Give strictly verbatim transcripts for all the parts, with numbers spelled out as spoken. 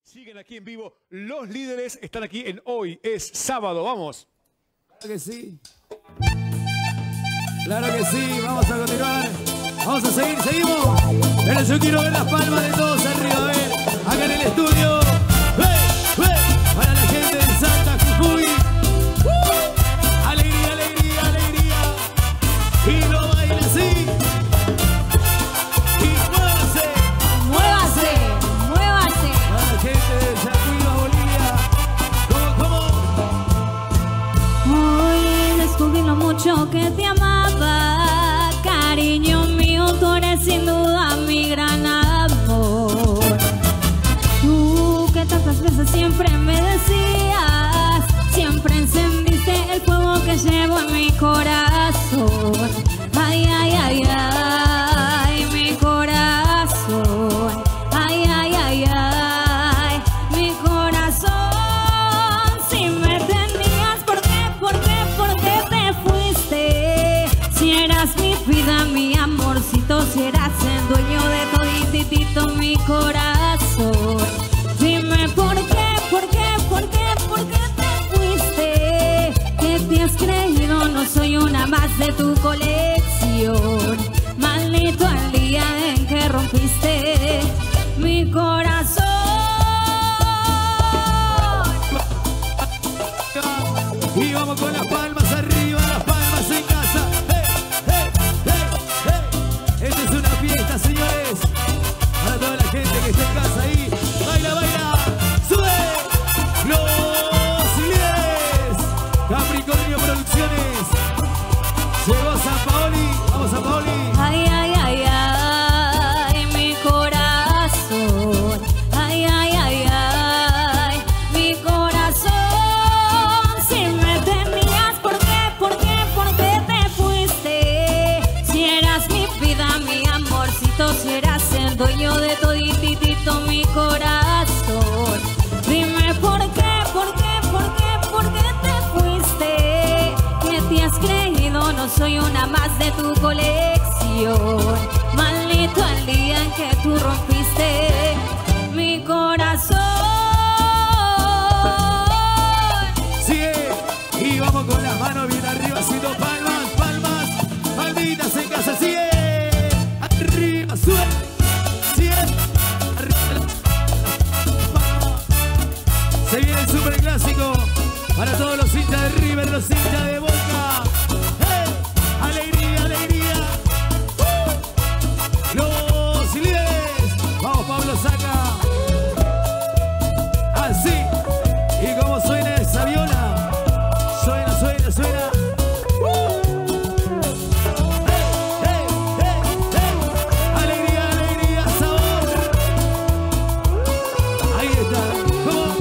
Siguen aquí en vivo. Los líderes están aquí en Hoy es Sábado. Vamos. Claro que sí. Claro que sí. Vamos a continuar. Vamos a seguir. Seguimos. Pero yo quiero ver las palmas de todos arriba. A ver. Acá en el estudio. ¡Hey! ¡Hey! Para la gente de Santa Jujuy. ¡Uh! Alegría, alegría, alegría. Y lo baila así. Y muévase. Muévase. Muévase. Para la gente de Yacuiba, Bolivia. ¿Cómo, cómo? Hoy descubrí lo mucho que te amaba. Cariño mío, tú eres sin duda mi gran amor. Tú que tantas veces siempre me decías, siempre encendiste el fuego que llevo en mi corazón. Ay, ay, ay, ay, mi corazón. Ay, ay, ay, ay, mi corazón. Si me tenías, ¿por qué, por qué, por qué te fuiste? Si eras mi vida, mi amorcito, si eras el dueño de todititito mi corazón. Dime por qué, por qué, por qué, por qué te fuiste. ¿Qué te has creído? No soy una más de tu colección. Maldito el día en que rompiste mi corazón. Y vamos con las palmas arriba, las palmas en casa. ¡Hey, hey, hey, hey! Esta es una fiesta, señores. Para toda la gente que está en casa ahí. ¡Baila, baila! ¡Sube! ¡Los líderes! Capricornio Producciones. Llegó San Paoli. Vamos a Paoli. Ay, ay, ay, ay, mi corazón. Ay, ay, ay, ay, mi corazón. Si me tenías, ¿por qué, por qué, por qué te fuiste? Si eras mi vida, mi amorcito, si eras el dueño de todititito mi corazón. Dime por qué, por qué, por qué, por qué te fuiste. ¿Qué te has creído? No soy una más de tu colección. Maldito el día en que tú rompiste mi corazón. Sigue. Y vamos con las manos bien arriba, haciendo palmas, palmas. Palmitas en casa. Sigue. Arriba, sube. Sigue. Arriba. Se viene el superclásico para todos los hinchas de River, los hinchas de Boca. ¡Hey! ¡Alegría, alegría! ¡Uh! ¡Los líderes! ¡Vamos, Pablo Saca! Así. ¿Y cómo suena esa viola? Suena, suena, suena. ¡Uh! ¡Hey, hey, hey, hey! ¡Alegría, alegría, sabor! Ahí está. ¿Cómo?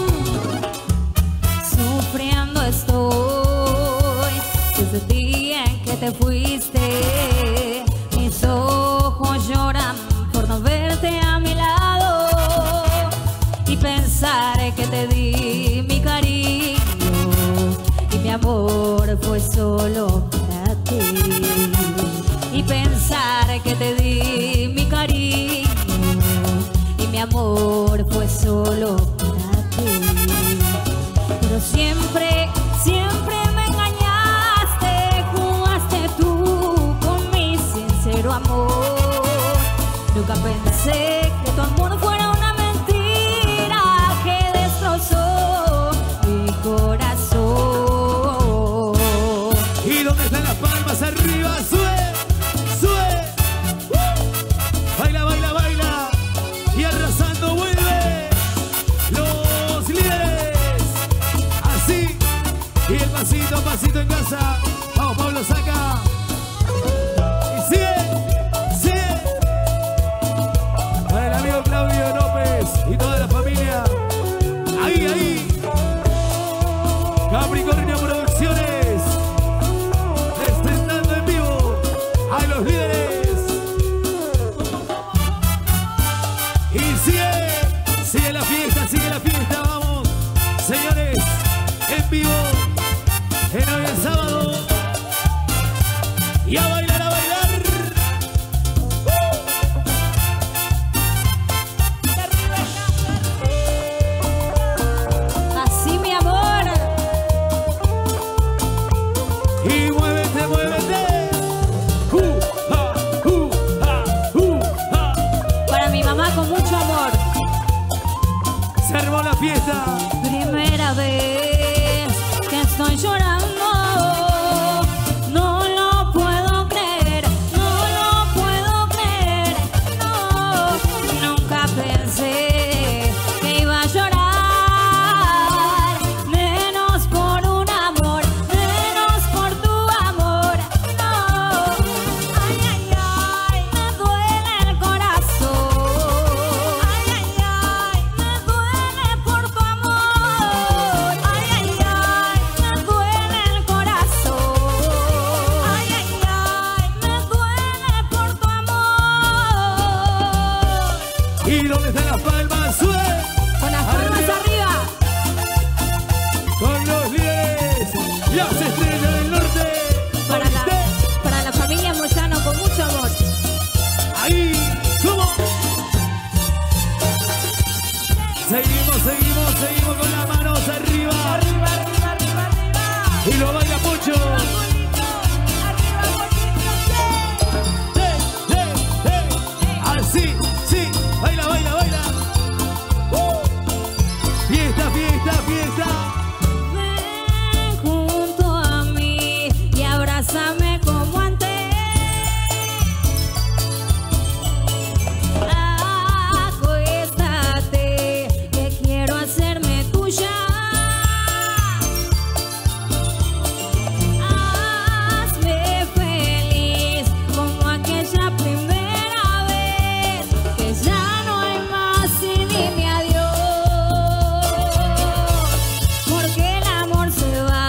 Sufriendo estoy desde el día en que te fuiste. Mis ojos lloran por no verte a mi lado y pensar que te di mi cariño y mi amor fue solo para ti. Y pensar que te di mi cariño y mi amor fue solo para ti. Pero siempre, siempre me engañaste, jugaste tú con mi sincero amor. Nunca pensé que tu amor fuera una mentira que destrozó mi corazón. ¿Y dónde están las palmas? Arriba, sube, sube. ¡Uh! Baila, baila, baila. Y arrasando vuelve. Los líderes. Así. Y el pasito, pasito en casa. Vamos, Pablo Saca. Y sigue, sigue. Para el amigo Claudio López y toda la familia. Ahí, ahí. Capricornio Producciones. Presentando en vivo a los líderes. Y sigue, sigue la fiesta, sigue la fiesta, vamos. Señores, en vivo, en Hoy es Sábado. Y a bailar, a bailar. ¡Uh! Se armó la fiesta. Primera vez que estoy llorando. No lo puedo creer, no lo puedo creer. No, nunca pensé que iba a llorar. Menos por un amor, menos por tu amor. No, ay, ay, ay, me duele el corazón. Ay, ay, ay, me duele por tu amor. Ay, ay, ay, me duele el corazón. Ay, ay, ay, me duele por tu amor. ¿Y dónde están las palmas? ¡Sube! Con las palmas arriba. Con los líderes, las estrellas del norte. Para la, para la familia Moyano con mucho amor. Ahí, ¿cómo? Seguimos, seguimos, seguimos con las manos arriba. Arriba, arriba, arriba, arriba. Y lo baila mucho. Arriba, bonito. ¡Eh, eh, eh! Así, sí, baila, baila, baila. ¡Uh! Fiesta, fiesta, fiesta. Ven junto a mí y abrázame como antes. Acuéstate, que quiero hacerme tuya. Hazme feliz como aquella primera vez. Que ya no hay más y dime adiós. Porque el amor se va.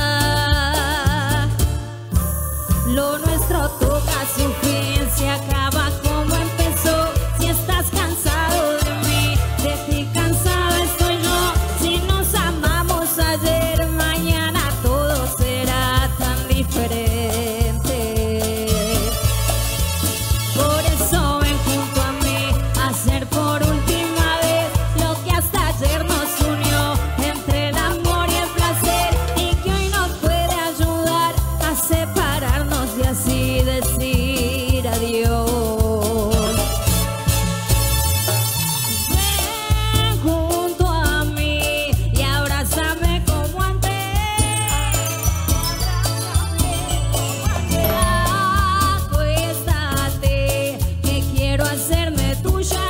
Lo nuestro toca su fin, se acaba como empezó. Si estás cansado de mí, de ti cansado estoy yo. Si nos amamos ayer, mañana todo será tan diferente. Por eso ven junto a mí a hacer por última vez lo que hasta ayer nos unió, entre el amor y el placer, y que hoy nos puede ayudar a separarnos y así decir adiós. Ven junto a mí y abrázame como antes. Acuéstate, que quiero hacerme tuya.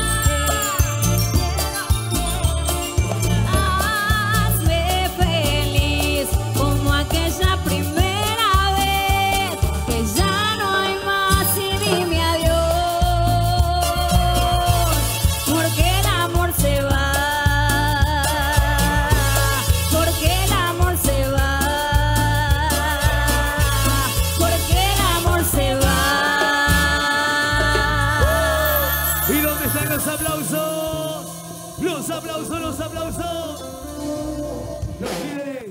Hazme feliz como aquella primera vez. Que ya no hay más y dime adiós. Porque el amor se va. Porque el amor se va. Porque el amor se va. ¿Y dónde están los aplausos? Los aplausos, los aplausos. Los líderes.